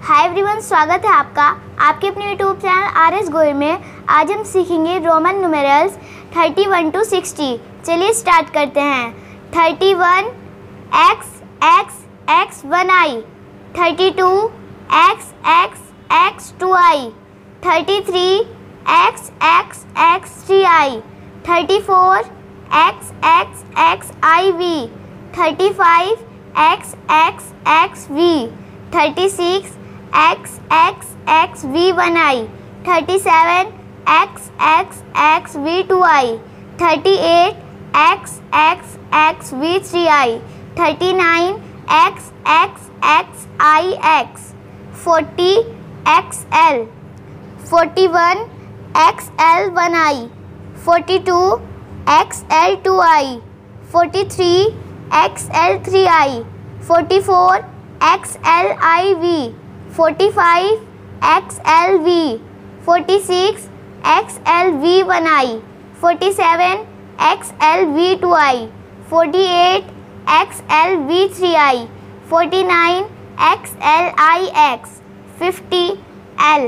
Hi everyone, स्वागत है आपका आपके अपने यूट्यूब चैनल RS गोयल में। आज हम सीखेंगे रोमन न्यूमेरल्स 31 to 60। चलिए स्टार्ट करते हैं। 31 x x x 1i, 32 x x x 2i, 33 x x x 3i, 34 x x x iv, 35 x x x v, 36 x x x v1i, 37 x x x v2i, 38 x x x v3i, 39 x x x ix, 40 xl, 41 xl1i, 42 xl2i, 43 xl3i, 44 xliv, 45 xlv, 46 xlv1i, 47 xlv2i, 48 xlv3i, 49 xlix, 50 l,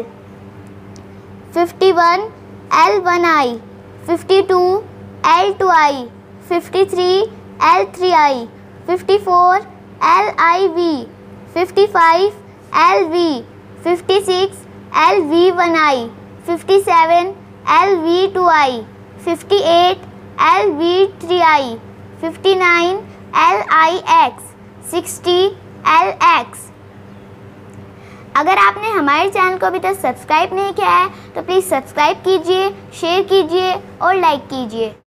51 l1i, 52 l2i, 53 l3i, 54 liv, 55 lv, 56 lv1i, 57 lv2i, 58 lv3i, 59 lix, 60 lx। अगर आपने हमारे channel को अभी तक subscribe नहीं किया है तो प्लीज़ सब्सक्राइब कीजिए, शेयर कीजिए और लाइक कीजिए।